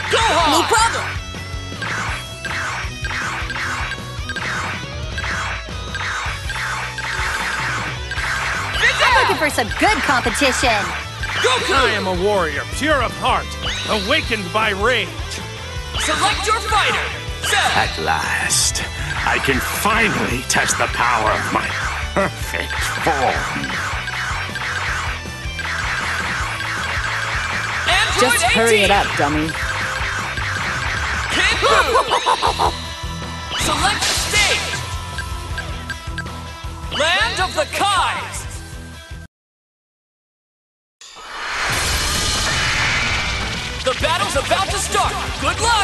Gohan! No problem! I'm looking for some good competition! Goku! I am a warrior, pure of heart, awakened by rage. Select your fighter! Set! At last, I can finally test the power of my perfect form. Android Just hurry 18. it up, dummy. Kid Buu! Select stage! Land of the Kais! The battle's about to start! Good luck!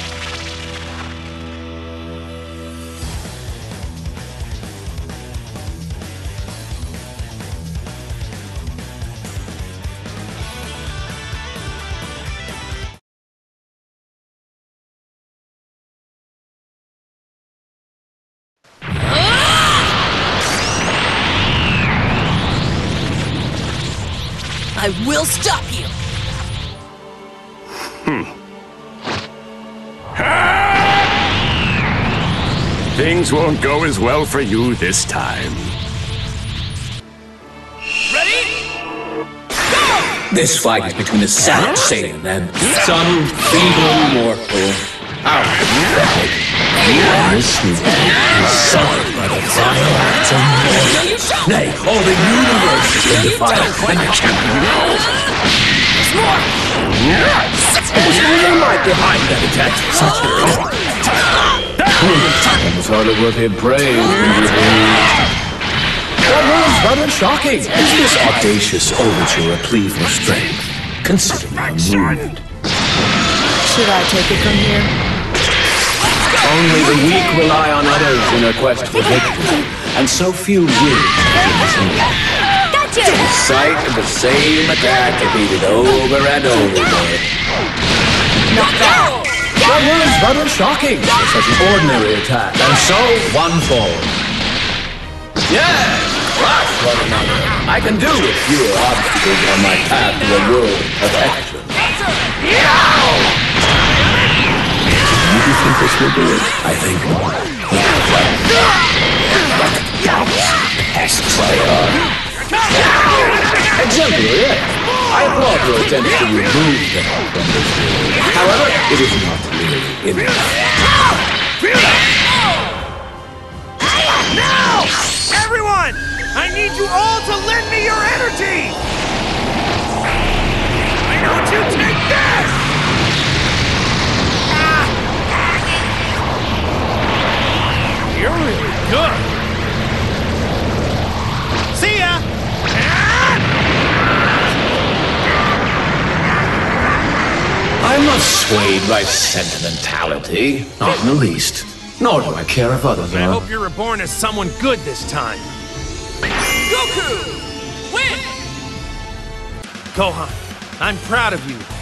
I will stop you! Things won't go as well for you this time. Ready? Go! This fight is between a savage Saiyan and some feeble mortal. Our pathetic. Sullied by the vile acts of mortals. Nay, all the universe has been defiled, and the champion holds. It was only might behind that attack. Such a was hardly worthy of praise. That was rather shocking. Is this audacious overture a plea for strength? Consider my mood. Should I take it from here? Only the weak rely on others in their quest for victory, and so few will. Gotcha! The sight of the same attack repeated over and over. Not bad! That was rather shocking for such an ordinary attack, and so one falls. Yes, crush one another. I can do with fewer obstacles on my path to a world of perfection. Do you think this will do it? I think not. Pests they are. Exemplary, yes. I applaud your attempt to remove them from this world. However, it is not really in it. Now! Everyone! I need you all to lend me your energy! Why don't you take this? You're really good. See ya! I'm not swayed by sentimentality, not in the least. Nor do I care if others I are. hope you're reborn as someone good this time. Goku! Win! Gohan, I'm proud of you.